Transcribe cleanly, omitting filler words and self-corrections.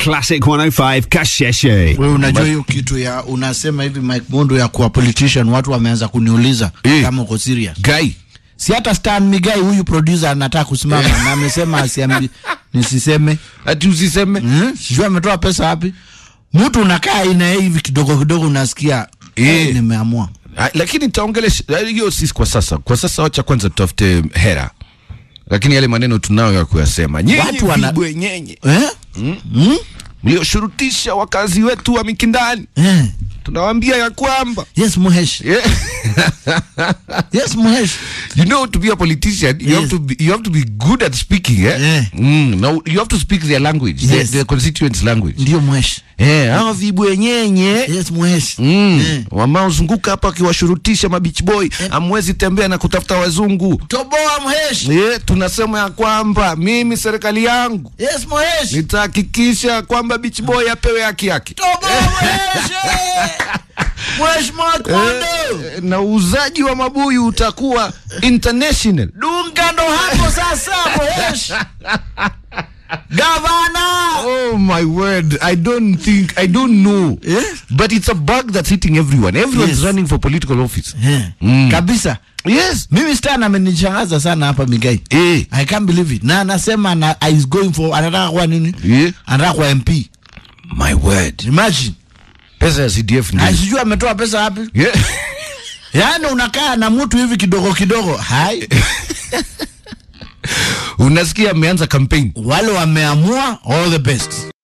Classic 105 Kasheshe. Wewe unajua hiyo kitu ya unasema hivi Mike Mondo ya kuwa politician, watu wameanza kuniuliza kama uko serious. Guy. Si hata Stan Migai huyu producer anataka kusimama na amesema asiambi nisiseme. Ati usiseme. Sijui ametoa pesa wapi. Mtu unakaa ina hivi kidogo kidogo unasikia nimeamua. Lakini nitaongelesha hiyo sisi kwa sasa. Kwa sasa acha kwanza tutafute hera. Lakini yale maneno tunao ya kuyasema. Watu Vibwe nyenye. Mlioshurutisha wakazi wetu wa Mikindani. Tunawaambia ya kwamba yes Muhesh. Yes Muhesh. You know, to be a politician, you have to be good at speaking, Now you have to speak their language, their constituents' language. Ndio Muhesh. Hao vibwe nyenye. Yes Muhesh. Wamaozunguka hapa kiwashurutisha mabeach boy, amwezi tembea na kutafuta wazungu. Toboa Muhesh. Tunasema ya kwamba mimi serikali yangu. Yes Muhesh. Nitahakikisha kwamba beach boy apewe haki yake. Toboa Muhesh. Muhesh Mondo. Na uuzaji wa mabuyu utakuwa international. Dunga ndo hapo sasa Muhesh. Governor. Oh my word, I don't know. But it's a bug that's hitting everyone. Everyone's running for political office. Kabisa. Yes. Mimi Stan amenishangaza sana hapa Migai. I can't believe it. Na anasema is going for anataka kwa nini? Anataka kwa MP. My word. Imagine. Pesa ya CDF ndio. Asijua ametoa pesa wapi? Yaani unakaa na mtu hivi kidogo kidogo. Hai. Unasikia ameanza campaign. Wale wameamua all the best.